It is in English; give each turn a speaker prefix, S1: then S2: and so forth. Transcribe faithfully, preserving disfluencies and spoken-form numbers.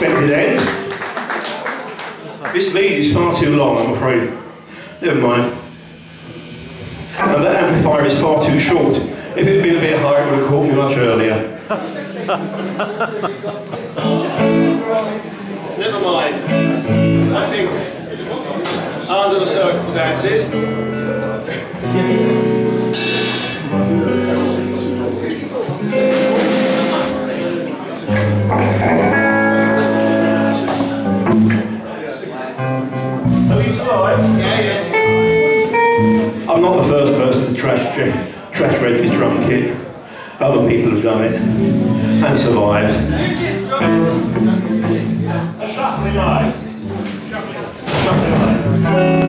S1: unexpected end. This lead is far too long, I'm afraid. Never mind. And that amplifier is far too short. If it had been a bit higher, it would have caught me much earlier.
S2: Never mind. I think, under the circumstances,
S1: I'm not the first person to trash trash Reggie's drum kit. Other people have done it and survived.
S2: a shuffling eye. Shuffling eye.